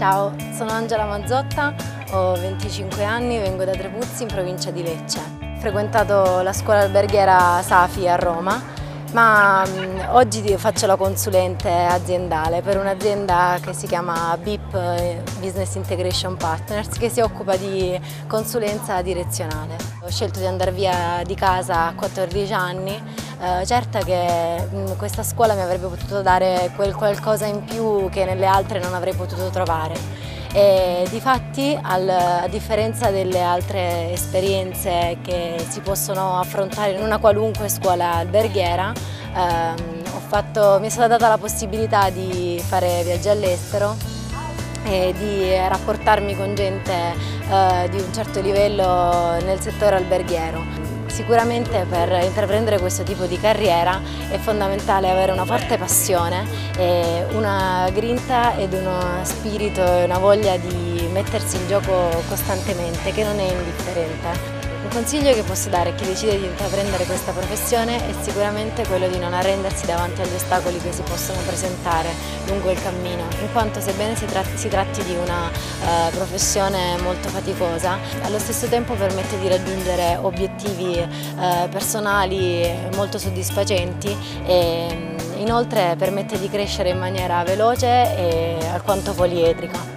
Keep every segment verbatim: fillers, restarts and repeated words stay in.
Ciao, sono Angela Mazzotta, ho venticinque anni, vengo da Trepuzzi in provincia di Lecce. Ho frequentato la scuola alberghiera Safi a Roma, ma mh, oggi faccio la consulente aziendale per un'azienda che si chiama B I P Business Integration Partners, che si occupa di consulenza direzionale. Ho scelto di andare via di casa a quattordici anni, eh, certa che mh, questa scuola mi avrebbe potuto dare quel qualcosa in più che nelle altre non avrei potuto trovare. E difatti, al, a differenza delle altre esperienze che si possono affrontare in una qualunque scuola alberghiera, ehm, ho fatto, mi è stata data la possibilità di fare viaggi all'estero e di rapportarmi con gente eh, di un certo livello nel settore alberghiero. Sicuramente per intraprendere questo tipo di carriera è fondamentale avere una forte passione, e una grinta ed uno spirito e una voglia di mettersi in gioco costantemente, che non è indifferente. Un consiglio che posso dare a chi decide di intraprendere questa professione è sicuramente quello di non arrendersi davanti agli ostacoli che si possono presentare lungo il cammino, in quanto sebbene si tratti, si tratti di una eh, professione molto faticosa, allo stesso tempo permette di raggiungere obiettivi eh, personali molto soddisfacenti e inoltre permette di crescere in maniera veloce e alquanto poliedrica.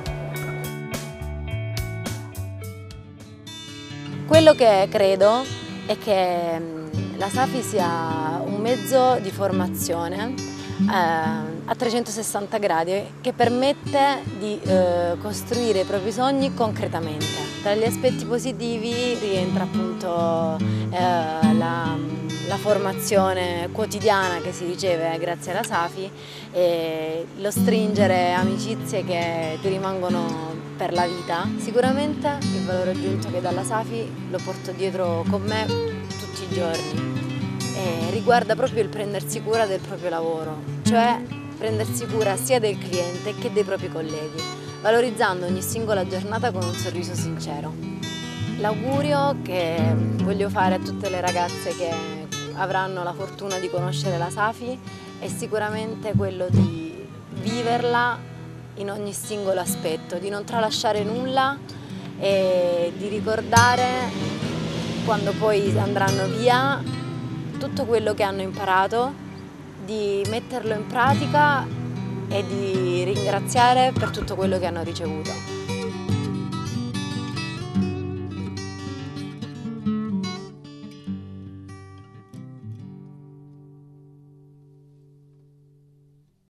Quello che credo è che la Safi sia un mezzo di formazione eh, a trecentosessanta gradi che permette di eh, costruire i propri sogni concretamente. Tra gli aspetti positivi rientra appunto eh, la, la formazione quotidiana che si riceve grazie alla Safi e lo stringere amicizie che ti rimangono per la vita. Sicuramente il valore aggiunto che dà la Safi lo porto dietro con me tutti i giorni e riguarda proprio il prendersi cura del proprio lavoro, cioè prendersi cura sia del cliente che dei propri colleghi, valorizzando ogni singola giornata con un sorriso sincero. L'augurio che voglio fare a tutte le ragazze che avranno la fortuna di conoscere la Safi è sicuramente quello di viverla in ogni singolo aspetto, di non tralasciare nulla e di ricordare, quando poi andranno via, tutto quello che hanno imparato, di metterlo in pratica e di ringraziare per tutto quello che hanno ricevuto.